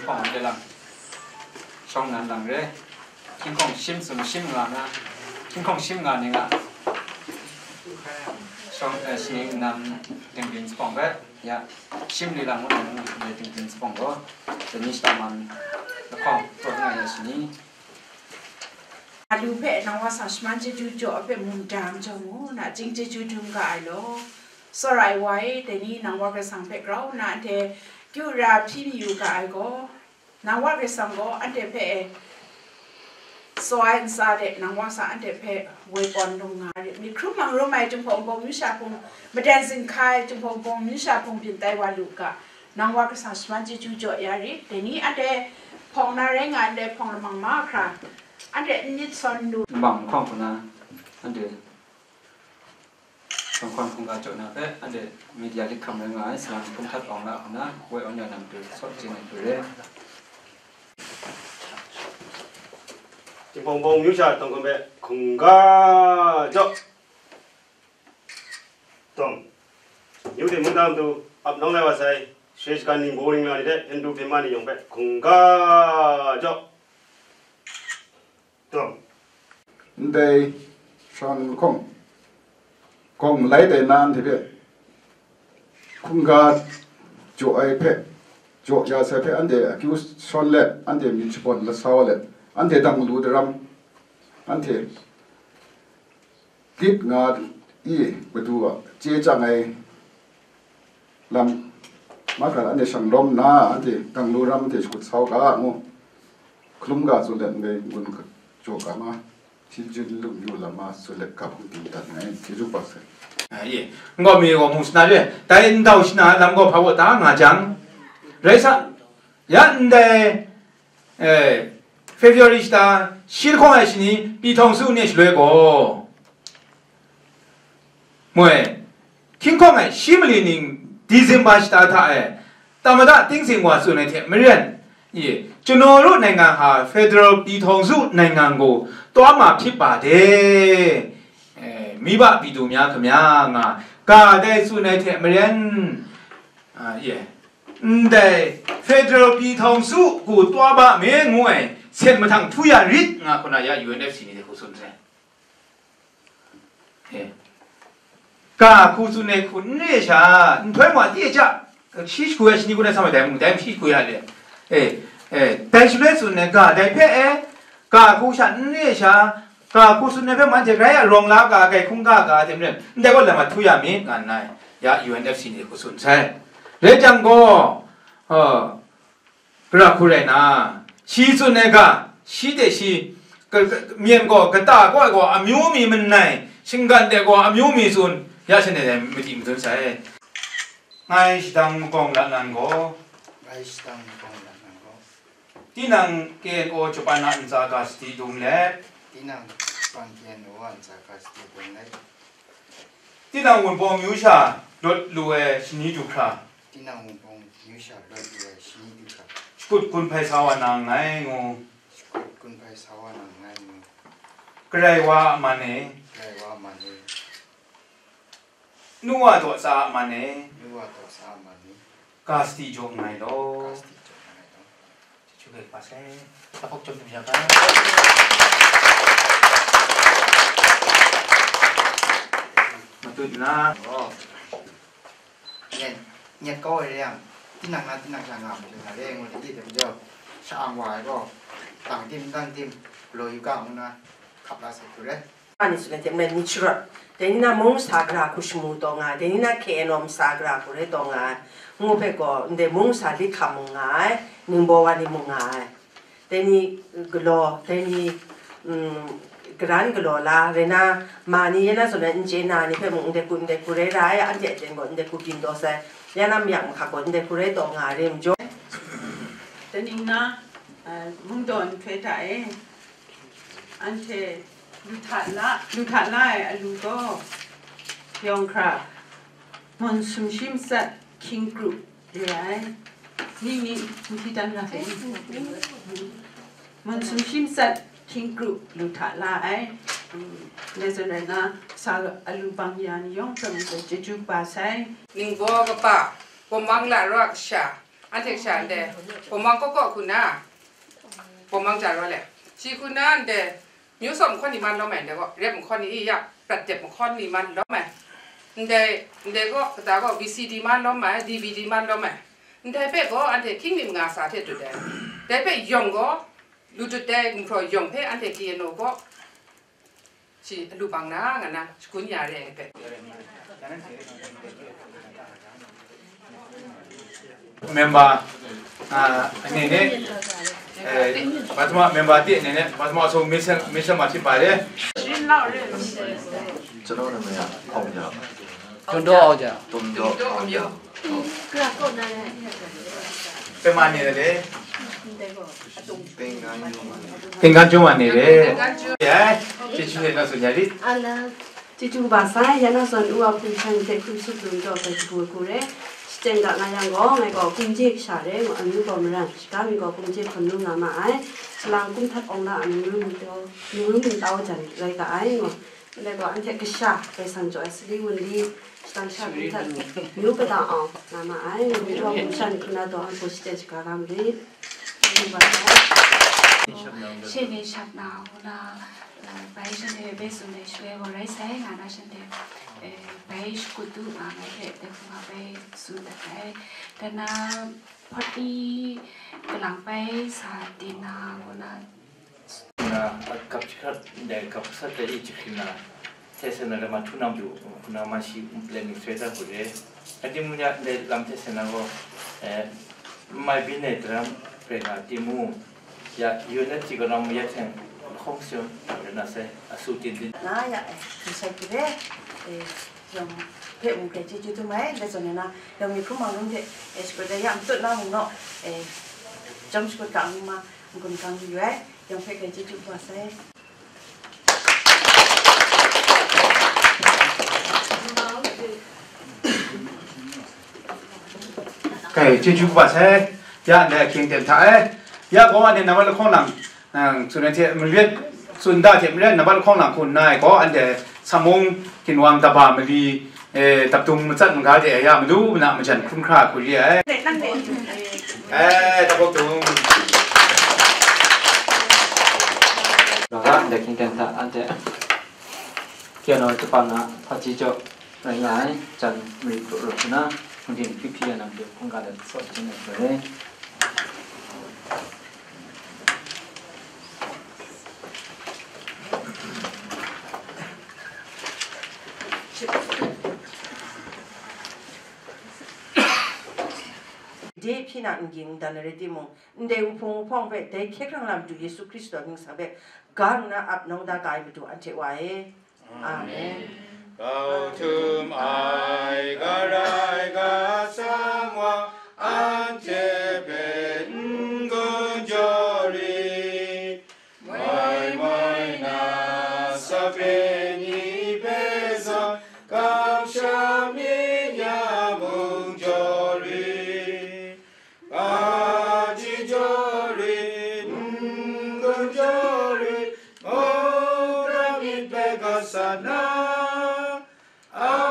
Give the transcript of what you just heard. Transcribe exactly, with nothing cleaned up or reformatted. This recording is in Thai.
ของเดี๋ยวหลังช่องนั้นหลังเลยกินของชิมสุนชิมงานนะกินของชิมงานนี่ละช่องเออชิมนำถึงกินสปองก็อย่าชิมดีหลังวันนั้นเลยถึงกินสปองก็จะนี่สตามันแล้วของตัวงานอย่างนี้อาลูเพนว่าสัชมันจะจูจ่อเป็นมุมดามจมูกนะจริงจะจูดุงกายโลสลายไว้แต่นี่นางว่าเป็นสังเพกเรานะเทกิวราพี่มีอยู่กายก็นางว่าเป็นสังก็อันเดเพสวายซาเดนางว่าสาอันเดเพเวปอนดงงานมีครุมังรู้ไหมจุมพงพงมิชาพงมาแดนสินคายจุมพงพงมิชาพงเป็นไตวาลูกะนางว่าเป็นสัชมันจะจูจ่อยาริแต่นี่อันเดพองนาเรงอันเดพองละมังมากค่ะอันเดนิดซอนดูบังข้องคนนะอันเดบางคนคงการจดนะแต่อันเดมีเดียลิคำเลยง่ายสามคุ้มทัดออกแล้วนะไว้เอาอย่างนั้นไปสดจริงไปเลยจิพงพงมิวชาตรงกันไปคงกาจบตรงยูที่มุ่งตามตัวอับน้องเลยว่าใส่เชื่อการนิ่งโบลิ่งอะไรเด้เห็นดูพิมพ์มานี่ยงไปคงกาจบตรงได้ชอนคงคงไหลแต่นานทีเดียวคงกาจ่อไอเพะจ่อยาเสพอันเดียคิวชอนเล็อันเดียมีชิปอนละสาวเล็อันเดียตั้งรูดรำอันเดียกิบงาอีไปดูอ่ะเจ๊จังไงลำมากันอันเดียช่างลมน้าอันเดียตั้งรูรำอันเดียชุดสาวกาโง่คลุ้มกาสุดเล็ไงบุญกับจ่อกามาที่จุดลุกอยู่ละมาสุดเล็กกับหุ่นตีตัดไงที่จุดปัสเซ哎耶，我没有木斯那里，但到时那啷个跑我打麻将，为啥？人的哎，February 的西康还是你比同事年是那个，没，听讲哎，西姆里人 December 是打他哎，但么打顶新话说那天没人，耶，就那路那个哈 Federal 比同事那个个多嘛批把的。มีบะปีดูมีอะขมยังอ่ะกาได้สุนัยเทมเรียนอ่าเย่ได้เฟเดอรัลปีทองสู้กูตัวบะเมงวยเส้นมาทางทุยาริดอ่ะคนนั้นยา ยู เอ็น เอฟ ซี นี่ที่เขาสนใจเฮ้กาคูสุนัยคุณเนี่ยชาเพื่อนว่าที่จะชี้คุยชี้คุยในสมัยเดิมเดิมชี้คุยอะไรเอ้เอ้แต่สุดท้ายสุนัยกาได้เพ่เอกาคูฉันเนี่ยชากาคุสุนเนเปมันจะไรอะรองลากาไก่คุ้งกากาเต็มเลยแต่ก็เลยมาทุยามีกันนายยา ยู เอ็น เอฟ ซี นี่คุสุนใช่เรื่องจังก็เออกระคุเรนะชีสุนเนกาชีเดชีก็เมียนก็กระตาก็ก็อามิวมีมันไหนชิงกันเด็กก็อามิวมีสุนยาเช่นเดียวไม่ติดมันใช่ไงสิตังกองละนันก็ไงสิตังกองละนันก็ที่นั่งเกณฑ์โอจุปานันจากาสติดุมเล็บที่นั่งปังเกียนวันจากการสติบุญได้ที่นั่งวันบงมิวชาลดรวยชนิดจุคราที่นั่งวันบงมิวชาลดรวยชนิดจุครากุดคุณไพศาลนางไงงูกุดคุณไพศาลนางไงงูใครว่ามันเองใครว่ามันเองนัวตัวสามันเองนัวตัวสามันเองกาสติจงไงโลกาสติจงไงโลช่วยปัสเซ่ตะพกจมยังไงมาตุนนะเนี่ยเนี่ยก็เรื่องที่นั่งนั้นที่นั่งช่างงามเลยนะเรื่องวันที่เดี๋ยวเดี๋ยวช่างวายก็ต่างทีมต่างทีมโรยอยู่กลางนะขับลาสักตัวเลยอันนี้สุดท้ายมันนิชรัตแต่นี่นะมงสากราคุชมูตองอ่ะแต่นี่นะเคนอมสากราคุเรตองอ่ะงูเพ่ก็เดี๋ยวมงสาลิขามงอ่ะหนึ่งบัวนี่มงอ่ะแต่นี่กลัวแต่นี่อืมกรันกลัวละเรน่ามานี่ยันน่ะส่วนนั้นเจน่านี่เพื่อนมึงเด็กกูเด็กกูเร่ร้ายอันเจ็ดเจนก่อนเด็กกูกินตัวเซ่ยันน่ะมีอย่างขับก่อนเด็กกูเร่ตองหาเรียมจ่อแต่นี่นะมึงโดนเฟต้าเองอันเทลูทัดละลูทัดละไอ้ลูกก็ยองครับมันสุ่มชิมสัตคิงกรุ๊ปเดี๋ยวไอ้นี่นี่มึงที่ดันละเองมันสุ่มชิมสัตคิงกรุ๊ปลูทัดละไอ้ในส่วนนั้นสาวอลูบางอย่างยองเป็นจะจูบาใส่ลิงโบกับป้าผมมังละรักษาอันเทกชันเดผมมองก็ก็คุณนะผมมองจากว่าแหละชีคุณนั่นเดมิวสมข้อนี้มันแล้วแม่เดี๋ยวก็เรียบข้อนี้อีกอยากตัดเจ็บข้อนี้มันแล้วแม่เดเดก็แต่ก็ วี ซี ดี มันแล้วแม่ ดี วี ดี มันแล้วแม่เดเป้ก็อันเทคิงนิมงาสาเทจุดเดเดเป้ยองก็รู้จุดเดงพอยองเป้อันเทกีโนก็ชีดูบังนะงั้นนะคุณยาเรียงเป้เมมเบอร์อ่าอันนี้เนี่ยเอ่อปัจจุบันเมมเบอร์ที่เนี่ยปัจจุบันส่งมิชชั่นมิชชั่นมาที่ไปเลยကျွန်တော်နာမည်ကအောင်ကြတွန်တော့အောင်ကြတွန်တော့အောင်ကြเป็นมาเนี่ยเลยသင်္ကန်းရုံးမှာသင်္ကန်းကျွန်းမှာနေတယ်ရဲချစ်ချူရဲ့နောက်ဆိုညာဒီအလာချစ်ချူပါဆိုင်ရနာဆွန်ဦးအောင်ပြန်တဲ့ခုစုလို့တော့ပဲကိုကိုရဲစတင်ကငါရံကောငါကောကုင်းကြီးရှာတယ်အမျိုးပေါ်မရစကားမီကောကုင်းကြီးခွန်လုံးငါမအိုင်စလန်ကုန်းထတ်အောင်လာအမျိုးမျိုးတော့မျိုးမျိုးတော့ကြတယ်လိုက်ကအိုင်แล้วก็อันเทกชาไปสันจอยสลีวันดีสตังชาบุทัดยูกระดาอ่ะนามาไอ้มีรอบชันคุณาดอนโพสเตจการามดีดูบ้างเช่นนี้ชัดหนาวนะไปฉันเดไปสุนเดช่วยบริษัทงานฉันเดไปสกุตุมาไม่เด็ดเด็กมาไปสุนเดไปแต่น้าพอดีกำลังไปสาดินาวันนั้นนะกับชิคัดเด็กกับสัตว์ที่จิคินะเทศนาเรมาทุนำอยู่คุณามาชิอุปเลนิสเวตาบุเรอันที่มุญญาเด็กลำเทศนาก็เอ่อไม่บินเนตรามเปรนาติมูอยากยูเนติกรามอยากเห็นคงสิ่งเรนัสเออสุติดิน่าอยากคือใช้กิเลสเอ่อยอมเพ่งเกจิจุดไหมในส่วนนี้นะยอมมีข้อมูลที่เอสก็ได้ยังตุนน้ามึงเนาะเอ่อจำสกุลกลางมามึงคนกลางอยู่เอ้ยังเพ่งเกจิจุดว่าใช่ cái chế chú bà xe ya để kiêng tiền thái ya có anh nằm ở không nằmส่วนที่มันเรียกส่วนด้านที่มันเรียกนำมาข้องหลังคนนายก็อันเดียสมองกินวางตาบามันดีเอ่อตับตุงมันจัดมันก็เดียยามันดูมันมันฉันคุ้มค่าคุยเอ้เอ้ตับตุงแล้วก็เด็กกินกันท่าอันเดียเกี่ยวกับจุปันนะพอจีโจรายงานจันมีตัวรถนะบางทีพี่พี่นั่งดูคงการเดินสดจริงเลยเดี๋ยวพี่นักยิงดันเรดิมงเดี๋ยวพงพงไปเดี๋ยวแค่ครั้งลำดูเยซูคริสต์ตัวมิงสังเบการน่ะอับน้องดากายไปดูอันเจไว้อาเมนเราถึงไอ้กระไรก็สังว่าอันเจเป็นกุญจรีไม่ไม่น่าสับเป็นอีเบซกับชามียามุงจรีอาจิจรีกุญจรีโอรามิเบกัสนา